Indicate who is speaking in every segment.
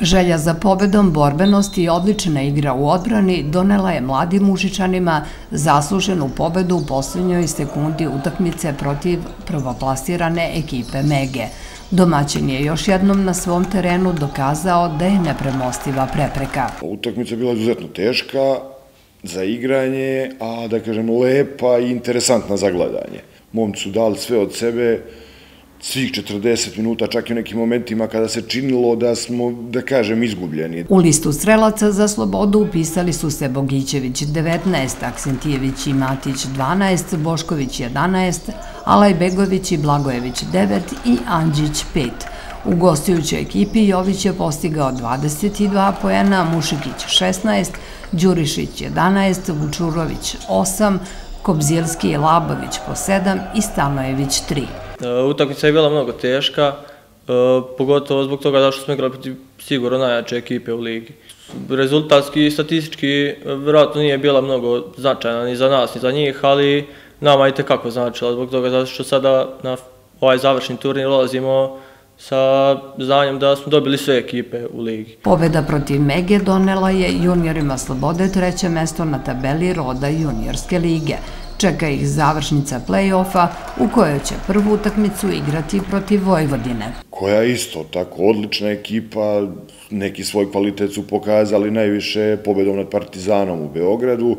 Speaker 1: Želja za pobedom, borbenost i odlična igra u odbrani donela je mladim Užičanima zasluženu pobedu u posljednjoj sekundi utakmice protiv prvoplasirane ekipe Mege. Domaćin je još jednom na svom terenu dokazao da je nepremostiva prepreka.
Speaker 2: Utakmica je bila izuzetno teška za igranje, a da kažem lepa i interesantna za gledanje. Momci su dali sve od sebe, svih 40 minuta, čak i u nekim momentima kada se činilo da smo, da kažem, izgubljeni.
Speaker 1: U listu strelaca za Slobodu upisali su se Bogićević 19, Aksentijević i Matić 12, Bošković 11, Alajbegović i Blagojević 9 i Andžić 5. U gostujućoj ekipi Jović je postigao 22 poena, Mušikić 16, Đurišić 11, Vučurović 8, Kobzilski i Labović po 7 i Stanojević 3.
Speaker 3: Utakmica je bila mnogo teška, pogotovo zbog toga što smo igrali protiv sigurno najjače ekipe u ligi. Rezultatski i statistički vjerojatno nije bila mnogo značajna ni za nas ni za njih, ali nama je itekako značila zbog toga što sada na ovaj završni turnir ulazimo sa znanjem da smo dobili sve ekipe u ligi.
Speaker 1: Pobeda protiv Mege donela je juniorima Slobode treće mesto na tabeli roda juniorske lige. Čeka ih završnica play-offa u kojoj će prvu utakmicu igrati protiv Vojvodine.
Speaker 2: Koja je isto tako odlična ekipa, neki svoj kvalitet su pokazali najviše pobedom nad Partizanom u Beogradu.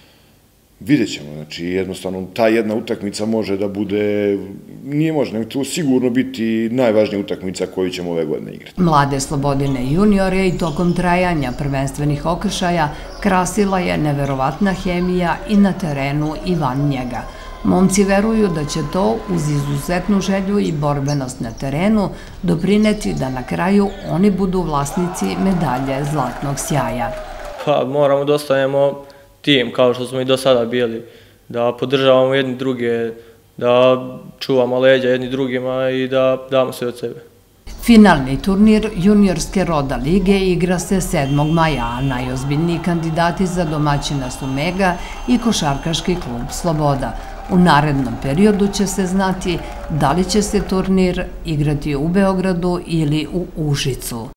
Speaker 2: Vidjet ćemo, znači jednostavno ta jedna utakmica može da bude, nije može, nego će sigurno biti najvažnija utakmica koju ćemo ove godine igrati.
Speaker 1: Mlade Slobodine juniore i tokom trajanja prvenstvenih okršaja krasila je neverovatna hemija i na terenu i van njega. Momci veruju da će to, uz izuzetnu želju i borbenost na terenu, doprineti da na kraju oni budu vlasnici medalje zlatnog sjaja.
Speaker 3: Pa moramo da ostanemo tim kao što smo i do sada bili, da podržavamo jedni druge, da čuvamo leđa jedni drugima i da damo sve od sebe.
Speaker 1: Finalni turnir juniorske roda lige igra se 7. maja, a najozbiljniji kandidati za domaćina su Mega i košarkaški klub Sloboda. U narednom periodu će se znati da li će se turnir igrati u Beogradu ili u Užicu.